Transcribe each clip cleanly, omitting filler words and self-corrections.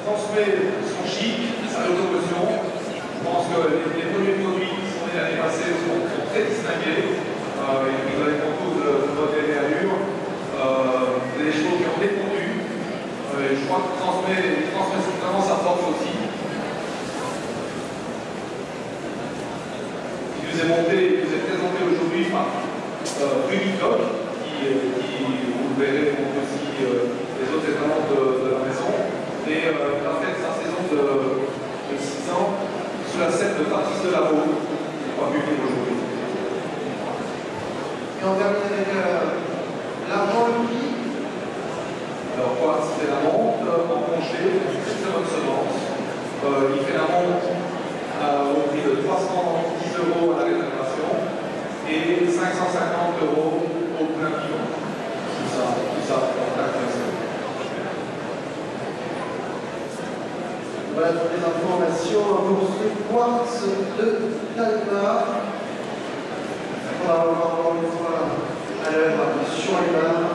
transmet son chic, sa locomotion. Je pense que les produits qui sont nés l'année passée sont très distingués. Ils avaient pour tous de modèle et allure. Des chevaux qui ont répondu. Je crois qu'il transmet vraiment sa force aussi. Il nous est présenté aujourd'hui par Rudy Koch, qui vous le verrez, montre aussi les autres étalons de la maison. Et il a fait sa saison de 6 ans sous la scène de Patrice Delaveau, qui n'est pas publié aujourd'hui. Et on termine avec l'argent le prix. Alors, voilà, c'est la monte en congé, très bonne semence. Il fait la monte au prix de 310 € à la réservation et 550 € au plein pivot. Tout ça pour l'intéressant. Voilà toutes les informations pour ce quartz de Talma. On va voir encore une fois à l'heure sur les barres.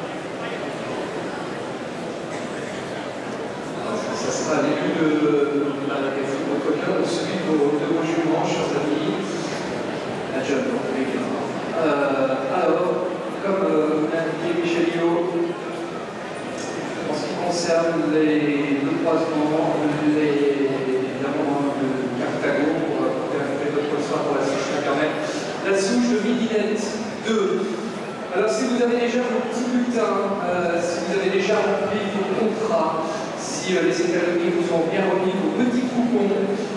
Ça sera le début de la quatrième au quotidien, celui de vos juments, chers amis. La jeune, en tous les cas. Alors, comme l'a indiqué Michel Guillaume, en ce qui concerne le croisement, l'amendement de Carthago, pour faire d'autres soins pour la souche internet, la souche de Midinette 2. Alors, si vous avez déjà vos petits bulletins, si vous avez déjà rempli vos contrats, si les économies vous ont bien remis vos petits coupons,